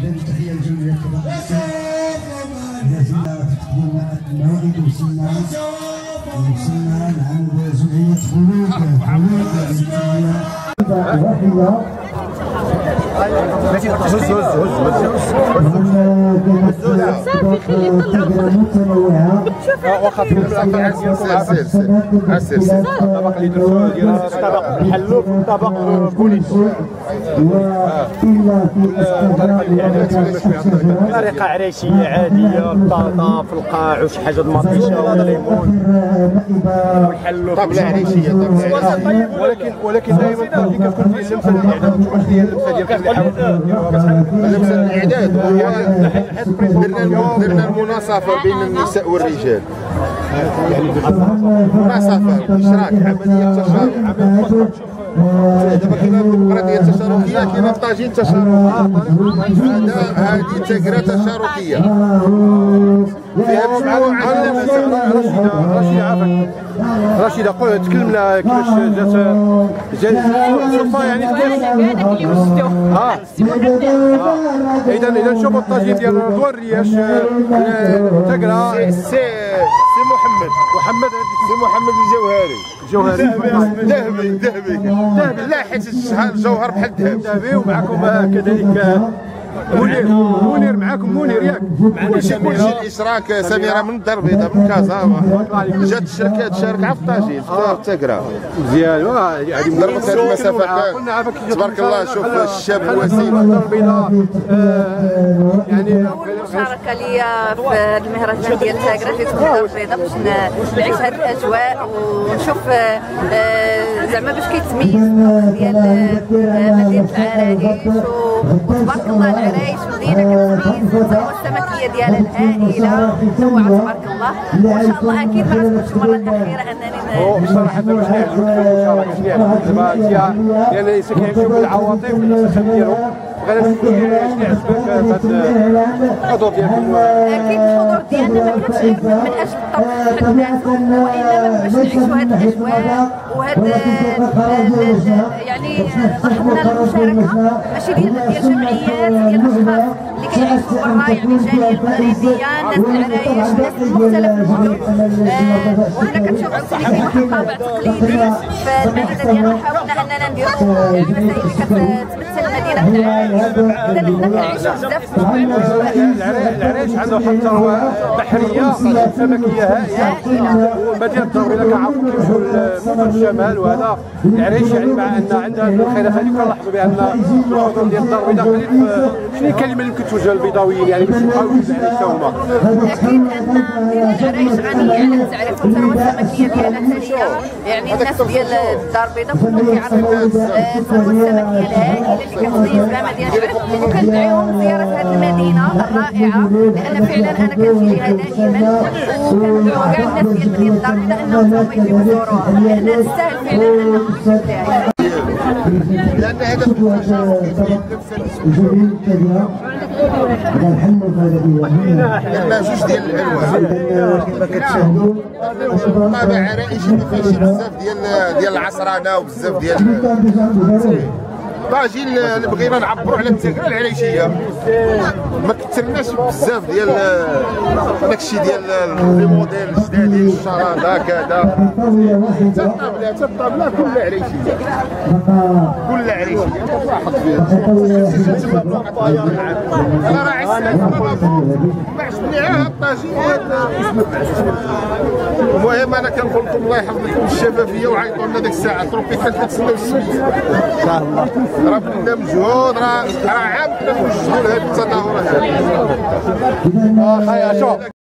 تحية لجميع الطبقات. لازلنا تكتبوا الموعد وصلنا لعند جمعية خلود صافي خلي واخا في الطبق اللي درتو ديال طبق الحلوف وطبق بوليس طريقة عريشية عادية، البطاطا في القاع وشي حاجة المطيشة والليمون والحلوف طابلة عريشية ولكن دائما اللي كتكون فيه اللمسة ديال الاعداد واش هي اللمسة ديالكم اللي حاولتوا ديروها؟ اللمسة الاعداد درنا المناصفة بين النساء والرجال، مناصفة اشراك عملية تشارك. دابا كاينه الديمقراطيه التشاركيه، كاينه الطاجين التشاركي، هذه تجربه تشاركيه فيها مجموعه. رشيدة تكلم لنا كيفاش جات الصدفة يعني إذا نشوفوا الطاجين ديال رضوان الرياش تقرا سي محمد الجوهري لا حيت الجوهر بحال الذهب ذهبي. ومعكم كذلك منير معاكم منير ياك؟ كلشي الاشراك. سميره من الدار البيضاء من كازا جات الشركه تشارك على الطاجين في التقرا. مزيان هذه ضربت هذه المسافه تبارك الله. شوف الشاب الوسيم الدار البيضاء يعني مشاركه ليا في المهرجان ديال تاكرا في الدار البيضاء باش نعيش هذه الاجواء ونشوف زعما باش كيتميز ديال مدينه العرايش. وتبارك الله العرايش مدينه كتميز السمكيه ديال العائله متنوعه تبارك الله. وان شاء الله اكيد ما غتكونش المره الاخيره انني بصراحه باش لان الناس كيمشيو بالعواطف والانتخاب ديالهم. غير شنو عجبك في الحضور ديالكم؟ اكيد الحضور ديالنا ما كانش غير من اجل الطبخ بحد ذاته، وانما باش نعيشوا هذه الاجواء وهذا يعني لاحظنا المشاركه ماشي ديال جمعيات ديال الاشخاص اللي كيعيشوا برا، يعني جاليه المغربيه، ناس العرايش، ناس من مختلف المدن. وهنا كنشوف عاوتاني فيه واحد الطابع تقليدي في المدينه ديالنا. حاولنا اننا نديروا يعني مسائل كتمثل مدينه العرايش. اذا حنا كنعيشوا بزاف العرايش عنده واحد الثروه بحريه سمكيه هائله. ومدينه الدار البيضاء كنعرفوا كيمشيو لمدن الشمال، وهذا العرايش يعني مع ان عندها الخيرات هذه كنلاحظوا بان الحضور ديال الدار البيضاء قليل. شنو الكلمه اللي ممكن توجه للبيضاويين يعني باش يبقاو العرايش تا هما؟ اكيد ان مدينه العرايش غنيه على التعريف والثروه السمكيه ديالها ثانيه. يعني الناس ديال الدار البيضاء كلهم كيعرفوا الثروه السمكيه الهائله اللي كتميز بها مدينه العرايش. وكندعيهم لزياره هذه المدينه الرائعه، لان فعلا انا كنجي لها دائما. وكندعو كاع الناس ديال مدينه الدار البيضاء انهم هما يجيو يزوروها، لانها تستاهل فعلا انهم يجيو لها. لان هذا الجميل الكبيرة هذا الحلوف لما جوج ديال الالوان كما كتشاهدوا طابع عرائشي ما فيهش بزاف ديال العصرانه وبزاف ديال طاجين اللي بغينا نعبروا على التجربه العرايشيه. ما كثرناش بزاف ديال داكشي ديال لي موديل الجدادين الشراده كذا. حتى الطابله كلها عرايشيه، كلها عرايشيه. تلاحظ فيها انا راه ما عجبنيها الطاجين. المهم انا كنقول لكم الله يحفظ لكم الشفافيه وعيطوا لنا ديك الساعه تروبيكال كنتسناو السميه ان شاء الله. راه بدنا مجهود، راه عام كنا نوجهوا لهذه التظاهرات.